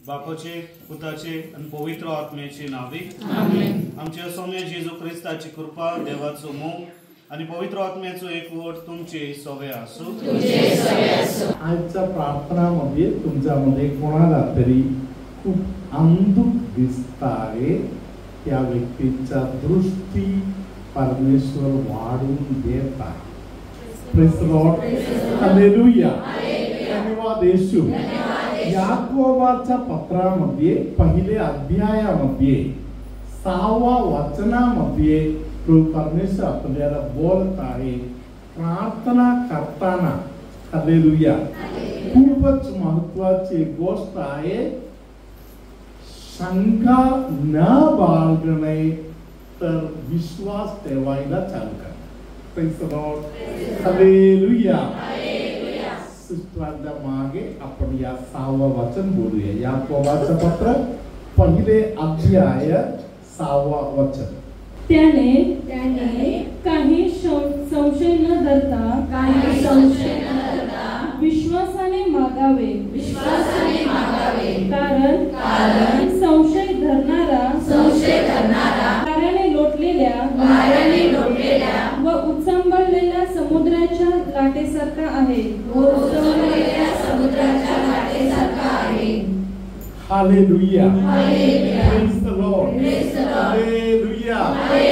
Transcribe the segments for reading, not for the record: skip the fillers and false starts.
बापाचे, पुताचे आणि पवित्र आत्म्याचे नावे आमच्या सौम्य जेजू ख्रिस्ताची कृपा, देवाचो मोग आणि पवित्र आत्म्याचो एकवट तुमचे सवय असो. आजच्या प्रार्थनामध्ये तुमच्यामध्ये कोणाला तरी खूप अंधुक दिसत आहे, त्या व्यक्तीच्या दृष्टी परमेश्वर वाढून देत आहे. Praise the Lord, hallelujah. धन्यवाद येशू. याकोबाच्या पत्रामध्ये पहिल्या अध्यायामध्ये 6व्या वचनामध्ये परमेश्वर आपल्याला बोलत आहे, प्रार्थना करताना हालेलुया खूपच महत्वाची गोष्ट आहे, शंका न बाळगणे तर विश्वास ठेवायला चालू करा. Praise the Lord, hallelujah. सिस्टरांच्या मागे आपण या 6वं वचन बोलूया. याकोबाचं पत्र पहिले अध्याय 6वं वचन. त्याने काही संशय न धरता विश्वासाने मागावे. कारण संशय धरणारा वाऱ्याने लोटलेल्या व उचंबळलेल्या समुद्राच्या लाटेसारखा आहे. Hallelujah. Praise the Lord. Hallelujah.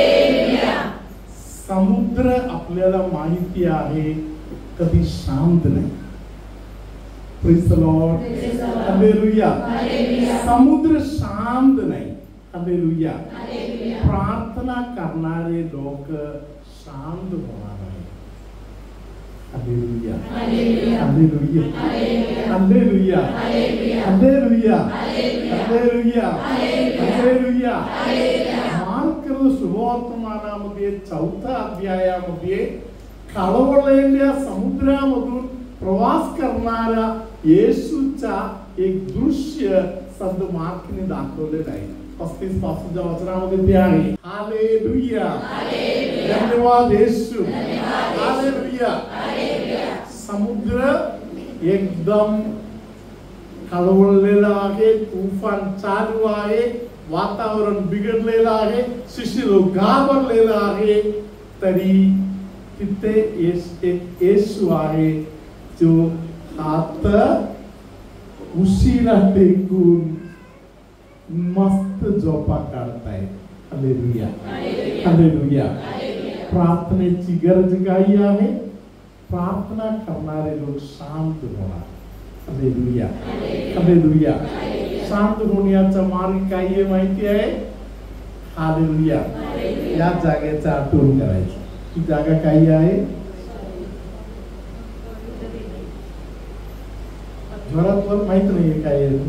समुद्र आपल्याला माहिती आहे कधी शांत नाही. Praise the Lord. हालेलुया. समुद्र शांत नाही. हालेलुया. प्रार्थना करणारे लोक शांत होणार आहे. Hallelujah. Hallelujah. Hallelujah. Hallelujah. Hallelujah. Hallelujah. Mark सुवर्तमानामध्ये 4थ्या अध्यायामध्ये खळबळलेल्या समुद्रामधून प्रवास करणारा येशूचा एक दृश्य संत मार्कने दाखवलेलं आहे. 35 पासूनच्या वचनामध्ये ते आहे. हालेलुया. धन्यवाद येशू. हालेलुया. समुद्र एकदम खळबळलेला आहे, तुफान चालू आहे, वातावरण बिघडलेलं आहे, शिष्य घाबरलेला आहे, तरी तिथे एक येशू आहे जो हात उशिरा टेकून मस्त झोपा काढताय. हालेलुया. हालेलुया. प्रार्थनेची गरज काही आहे. प्रार्थना करणारे लोक शांत होणार. हालेलुया. हालेलुया. शांत होण्याचा मार्ग काय आहे माहिती आहे? हालेलुया. या जागेचा आठवण करायचं. ही जागा काही आहे? जोरात माहित नाही काय आहे.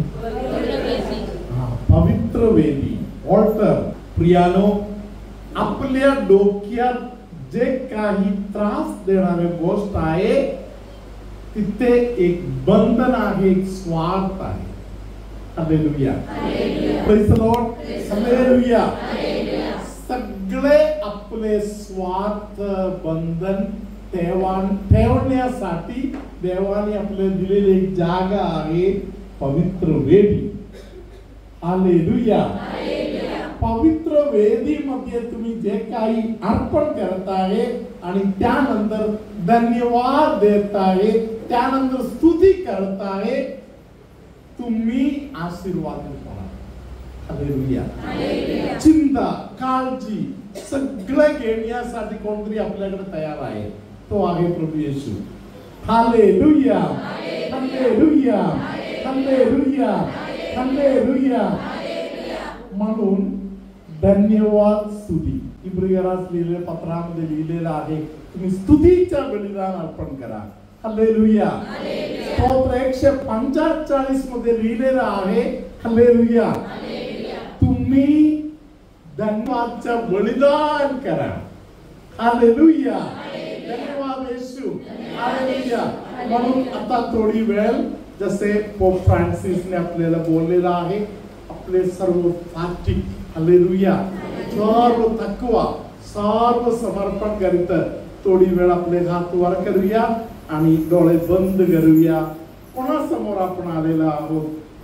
पवित्र वेदी, ऑल्टर. प्रियानो, आपल्या डोक्यात जे काही त्रास देणारी गोष्ट आहे तिथे एक बंधन आहे, एक स्वार्थ आहे. Hallelujah. Praise the Lord. Hallelujah. सगळे आपले स्वार्थ बंधन ठेवण्यासाठी देवाने आपल्याला दिलेली एक जागा आहे, पवित्र वेदी. हालेलुया. पवित्र वेदीमध्ये तुम्ही जे काही अर्पण करत आहे आणि त्यानंतर धन्यवाद देत आहे, त्यानंतर स्तुती करत आहे, तुम्ही आशीर्वादित होणार. हालेलुया. चिंता, काळजी सगळं घेण्यासाठी कोणतरी आपल्याकडे तयार आहे. तो आहे प्रभू Yeshu. Hallelujah. Hallelujah. Hallelujah. Hallelujah. म्हणून धन्यवाद स्तुती. इब्रियरास लिहिलेल्या पत्रामध्ये लिहिलेलं आहे, तुम्ही स्तुतीच्या बलिदान अर्पण करा. हालेलुया. स्तोत्र 145 मध्ये लिहिलेलं आहे, हालेलुया, तुम्ही धन्यवादचं बलिदान करा. हालेलुया. धन्यवाद येशू. हालेलुया. म्हणून आता थोडी वेळ जसे पोप फ्रान्सिसने आपल्याला बोललेलं आहे, आपले सर्व फास्टिक, हालेलुया, सर्व थकवा, सर्व समर्पण करीत थोडी वेळ आपले हात वर करूया आणि डोळे बंद करूया. कोणासमोर आपण आलेला आहोत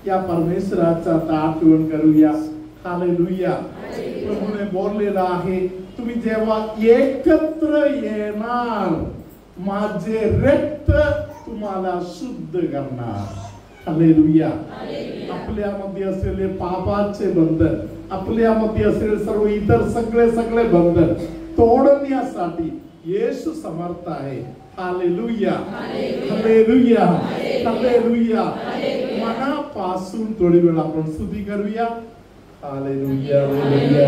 या परमेश्वराचा आता आठवण करूया. हालेलुया. प्रभूने बोललेलं आहे, तुम्ही जेव्हा एकत्र येणार माझे रक्त तुम्हाला शुद्ध करणार. हालेलुया. आपल्यामध्ये असलेले पापाचे बंधन, आपल्यामध्ये असलेले सर्व इतर सगळे बंधन तोडण्यासाठी येशू समर्थ आहे. हालेलुया. हालेलुया. हालेलुया. मनापासून थोडी वेळ आपण स्तुती करूया. हालेलुया. हालेलुया.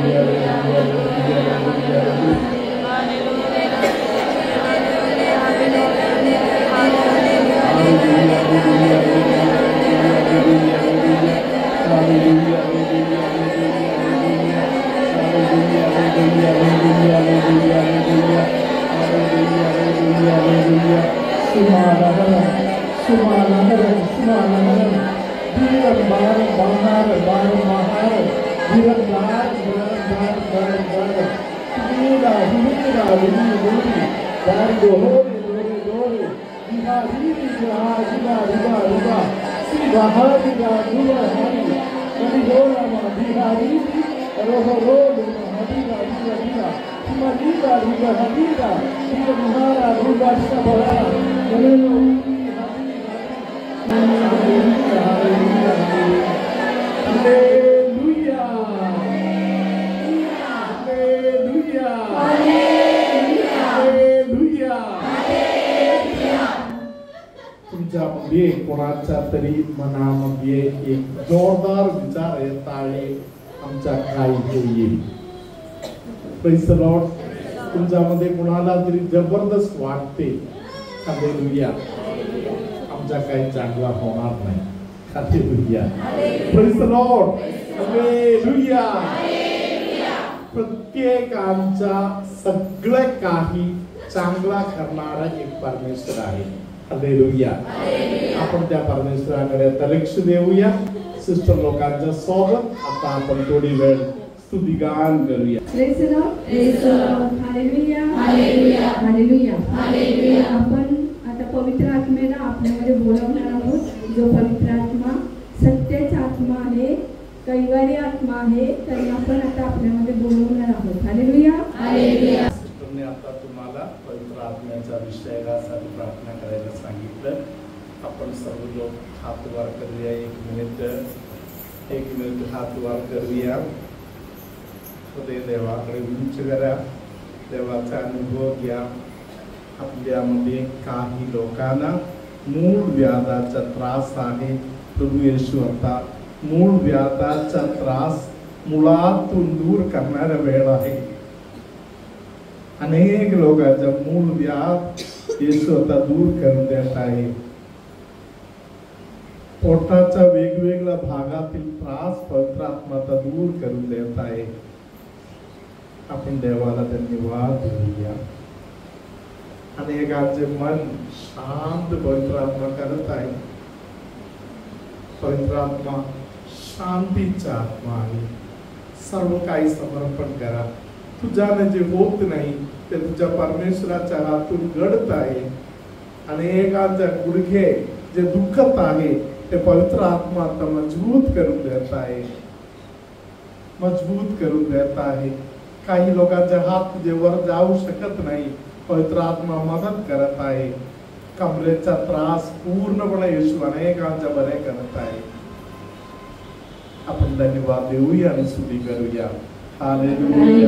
तुमच्यामध्ये कोणाच्या तरी मनामध्ये एक जोरदार विचार येत आहे, आमच्या काय होईल. Praise the Lord. तुमच्यामध्ये कोणाला तरी जबरदस्त वाटते, हालेलुया, आमच्या काही चांगला होणार नाही. Hallelujah. Praise the Lord. Hallelujah. प्रत्येकांचा सगळे काही चांगला करणारा एक परमेश्वर आहे. हालेलुया. आपण त्या परमेश्वराकडे आता लक्ष देऊया. सिस्टर लोकांच्या सोबत आता आपण थोडी वेळ स्तुतिगान करूया. Praise the Lord. Praise the Lord. Hallelujah. Hallelujah. Hallelujah. Hallelujah. आपण आता पवित्र आत्मेला आपल्यामध्ये बोलवणार आहोत. जो पवित्र आत्मा सत्याचा आत्मा आहे, कैवारी आत्मा आहे, तरी आपण आता आपल्यामध्ये बोलवणार आहोत. हालेलुया. हालेलुया. सिस्टरने आता तुम्हाला पवित्र आत्म्याच्या विषयासाठी प्रार्थना करायला सांगितलं. आपण सर्व लोक हात वर करूया. एक मिनिट हात वर करूया. हृदय देवाकडे उंच करा. देवाचा अनुभव घ्या. आपल्यामध्ये काही लोकांना मूळ व्याधाचा त्रास आहे. प्रभू येशू आता मूळ व्याधाचा त्रास मुळातून दूर करणारा वेळ आहे. अनेक लोकांचा मूळ व्याध येशू आता दूर करून देत आहे. पोटाचा वेगवेगळ्या भागातील त्रास पवित्र आत्मा आता दूर करून देत आहे. आपण देवाला धन्यवाद देऊया. अनेकांचे मन शांत पवित्र आत्मा करत आहे. पवित्र आत्मा शांतीचा आत्मा आहे. सर्व काही समर्पण करा. तुझ्याने जे होत नाही ते तुझ्या परमेश्वराच्या हातून घडत आहे. अनेकांच्या गुडघे जे दुखत आहे ते पवित्र आत्मा आता मजबूत करून देत आहे. मजबूत करून देत आहे. काही लोकांचे हात जे वर जाऊ शकत नाही, पवित्र आत्मा मदत करत आहे. कमरेचा त्रास पूर्णपणे येशू अनेकांच्या बरे करत आहे. आपण धन्यवाद देऊया आणि स्तुती करूया. हालेलुया.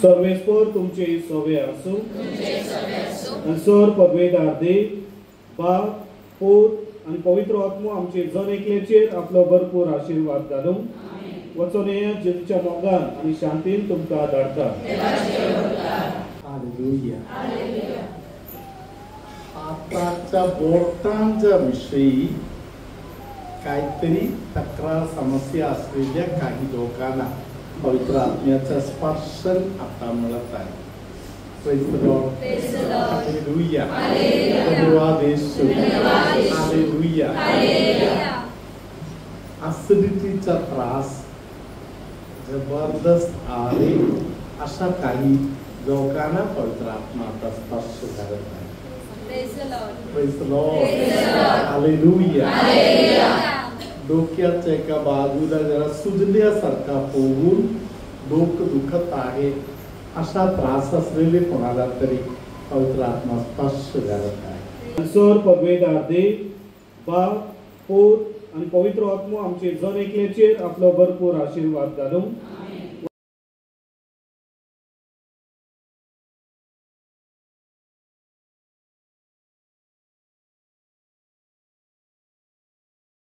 सर्वेस्पर तुमचे सोवे आसूं आनी सर पदवेदार देव बाप पूत आनी पवित्र आत्मो आमचे जण एकल्याचेर आपलो भरपूर आशीर्वाद घालूं वचून जेजूच्या मोगान आनी शांतीन तुमकां धाडटा. हालेलुया. आताच्या बोटांच्या विषयी काहीतरी तक्रार समस्या असलेल्या काही लोकांना पवित्र आत्म्याचा स्पर्श आता मिळत आहे. Praise the Lord. Hallelujah. धन्यवाद येशू. Hallelujah. ऍसिडिटीचा त्रास जबरदस्त आहे अशा काही लोकांना पवित्र आत्मा आता स्पर्श करत आहे. Praise the Lord. Hallelujah. डोक्याच्या एका बाजूला जरा सुजल्यासारखा होऊन डोकं दुखत आहे अशा त्रास असलेले कोणाला तरी पवित्र आत्मा स्पर्श करत आहे. सर पदवेदार देव बाप पूत आनी पवित्र आत्मो आमचे जण एकल्याचेर आपलो भरपूर आशीर्वाद घालूं